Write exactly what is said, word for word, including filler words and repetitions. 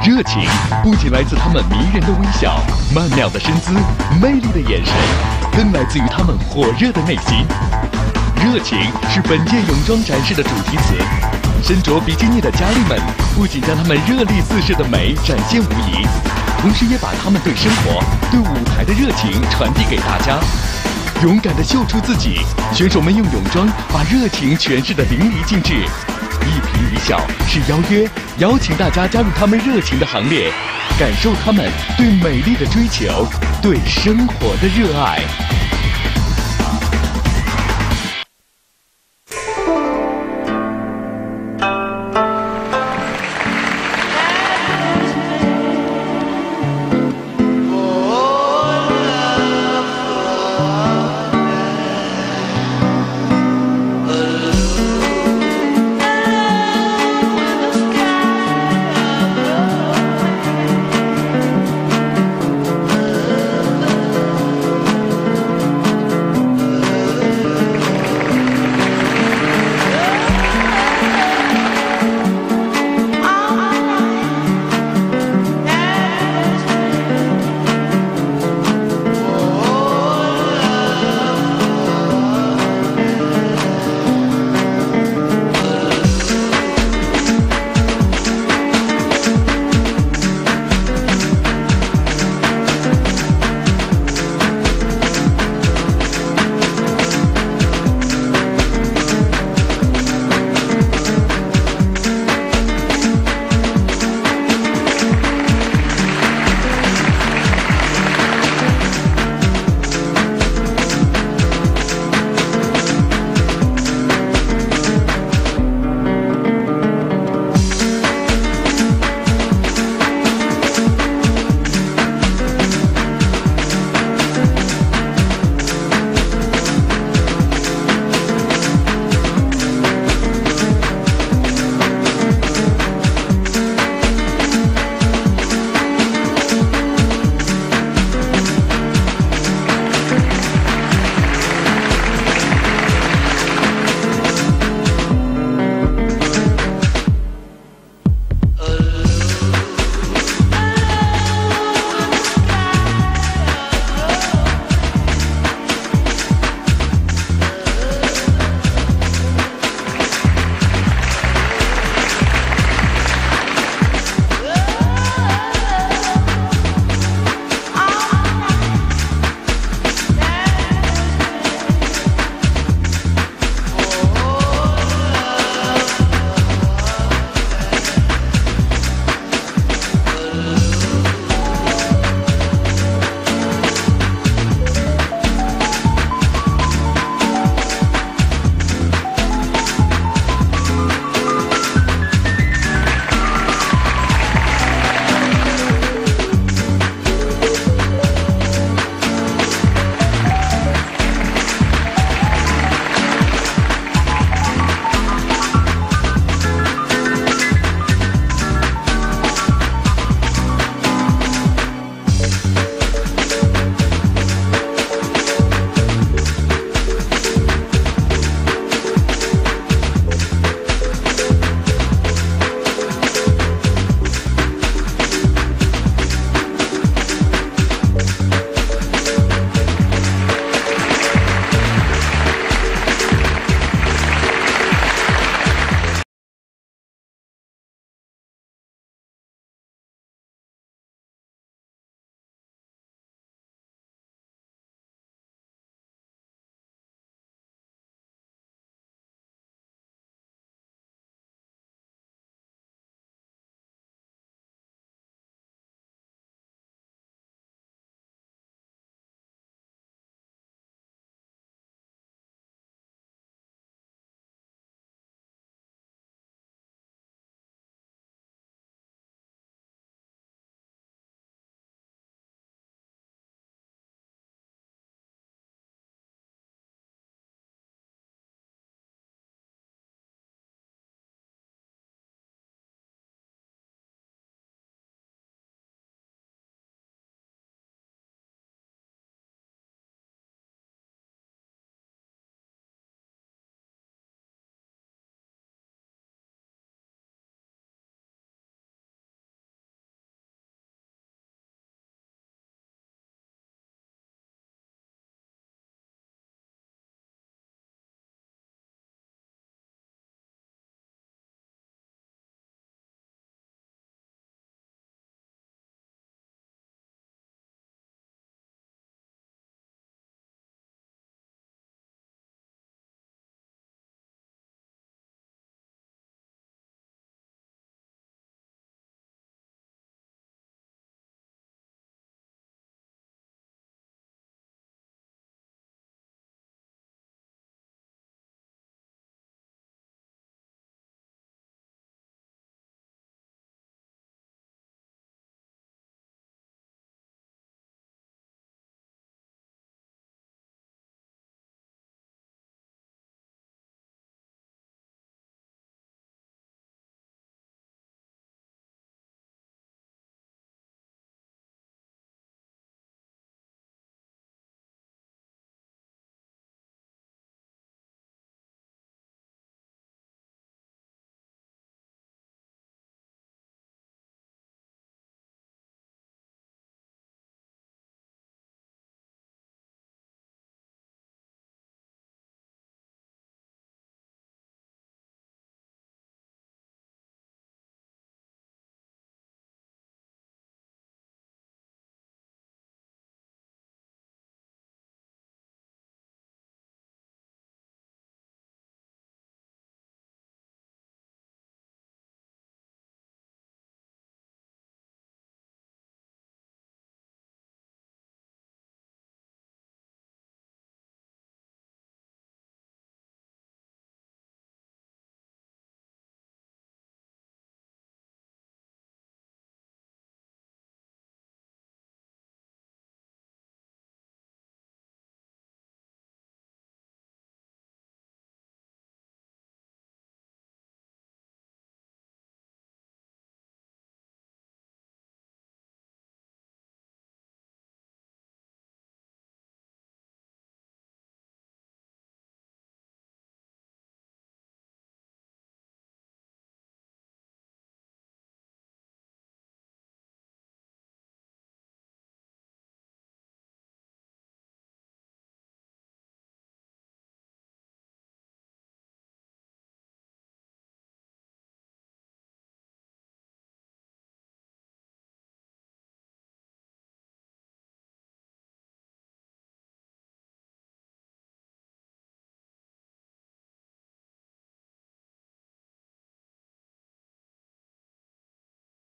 热情不仅来自他们迷人的微笑、曼妙的身姿、魅力的眼神，更来自于他们火热的内心。热情是本届泳装展示的主题词。身着比基尼的佳丽们不仅将她们热力四射的美展现无遗，同时也把她们对生活、对舞台的热情传递给大家。勇敢地秀出自己，选手们用泳装把热情诠释得淋漓尽致。一颦一笑是邀约，邀请大家加入他们热情的行列，感受他们对美丽的追求，对生活的热爱。